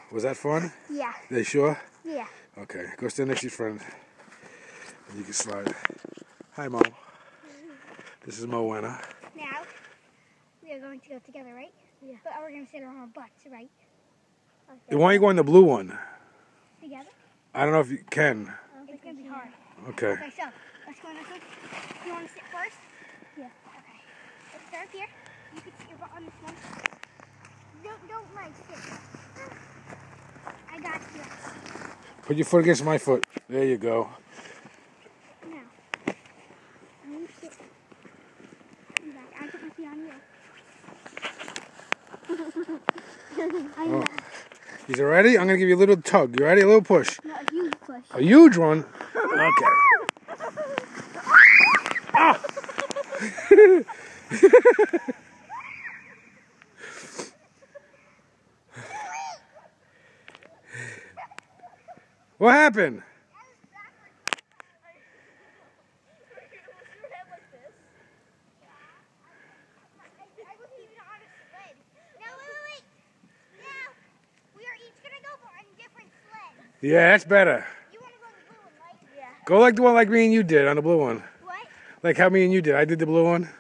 Was that fun? Yeah. They sure? Yeah. Okay, go stand next to your friend. And you can slide. Hi, Mo. This is Moana. Now, we are going to go together, right? Yeah. But we're going to sit on our butts, right? Okay. Why don't you go on the blue one? Together? I don't know if you can. It's going to be hard. Okay. Okay, so let's go on this one. You want to sit first? Yeah. Okay. Let's start here. You can sit your butt on this one. Don't like sit. I got you. Put your foot against my foot. There you go. Now, I'm going to sit back. I put my feet on you. Oh. You ready? I'm going to give you a little tug. You ready? A little push. No, a huge push. A huge one? Okay. Ah! What happened? Yeah, that's better. You want to go on the blue one, right? Yeah. Go like the one like me and you did on the blue one. What? Like how me and you did. I did the blue one.